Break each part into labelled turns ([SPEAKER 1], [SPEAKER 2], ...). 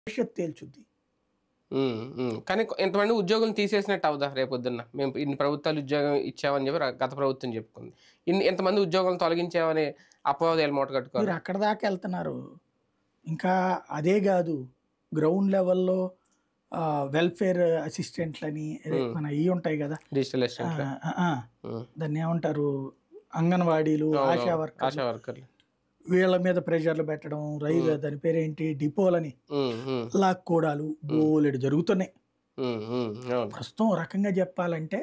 [SPEAKER 1] భవిష్యత్తు తేల్చుద్ది.
[SPEAKER 2] కానీ ఎంతమంది ఉద్యోగులను తీసేసినట్టు అవుదా రేపొద్దున్న? మేము ఇన్ని ప్రభుత్వాలు ఉద్యోగం ఇచ్చామని చెప్పి గత ప్రభుత్వం చెప్పుకుంది. ఎంతమంది ఉద్యోగులను తొలగించామని అపవాదాలు మూట కట్టుకోవాలి.
[SPEAKER 1] మీరు అక్కడ దాకా వెళ్తున్నారు. ఇంకా అదే కాదు, గ్రౌండ్ లెవెల్లో వెల్ఫేర్ అసిస్టెంట్లని మన ఇవి ఉంటాయి కదా,
[SPEAKER 2] డిజిటల్ అసిస్టెంట్,
[SPEAKER 1] దాన్ని ఏమంటారు, అంగన్వాడీలు, ఆశా వర్కర్లు, వీళ్ళ మీద ప్రెషర్లు పెట్టడం, దాని పేరేంటి, డిపోలని లాక్కోడాలు బోలెడు జరుగుతున్నాయి ప్రస్తుతం. రకంగా చెప్పాలంటే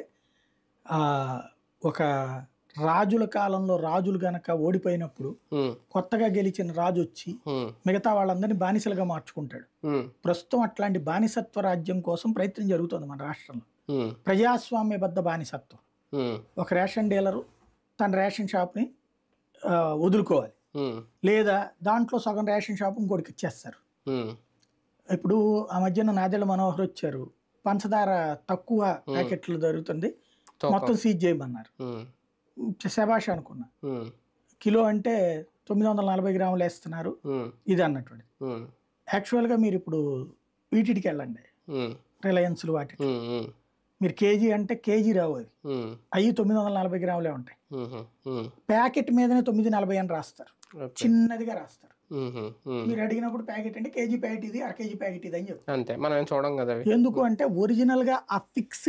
[SPEAKER 1] ఒక రాజుల కాలంలో రాజులు గనక ఓడిపోయినప్పుడు కొత్తగా గెలిచిన రాజు వచ్చి మిగతా వాళ్ళందరినీ బానిసలుగా మార్చుకుంటాడు. ప్రస్తుతం అట్లాంటి బానిసత్వ రాజ్యం కోసం ప్రయత్నం జరుగుతుంది మన రాష్ట్రంలో. ప్రజాస్వామ్యబద్ధ బానిసత్వం. ఒక రేషన్ డీలరు తన రేషన్ షాప్ని వదులుకోవాలి, లేదా దాంట్లో సగం రేషన్ షాప్ ఇంకోటికి ఇచ్చేస్తారు. ఇప్పుడు ఆ మధ్యన నాదెళ్ల మనోహర్ వచ్చారు, పంచదార తక్కువ ప్యాకెట్లు దొరుకుతుంది, మొత్తం సీజ్ చేయమన్నారు. శభాష్ అనుకున్నా. కిలో అంటే 940 గ్రాములు వేస్తున్నారు ఇది అన్నటువంటి. యాక్చువల్గా మీరు ఇప్పుడు వీటికి వెళ్ళండి, రిలయన్స్లు వాటి, మీరు కేజీ అంటే కేజీ రావు, అవి 940 గ్రాములే ఉంటాయి. ప్యాకెట్ మీదనే 940 అని రాస్తారు, చిన్నదిగా రాస్తారు. మీరు అడిగినప్పుడు ప్యాకెట్ అంటే కేజీ ప్యాకెట్ ఇది, అర కేజీ ప్యాకెట్ ఇది అని చెప్తారు.
[SPEAKER 2] అంతే, మనం చూడం కదా.
[SPEAKER 1] ఎందుకు అంటే ఒరిజినల్ గా ఆ ఫిక్స్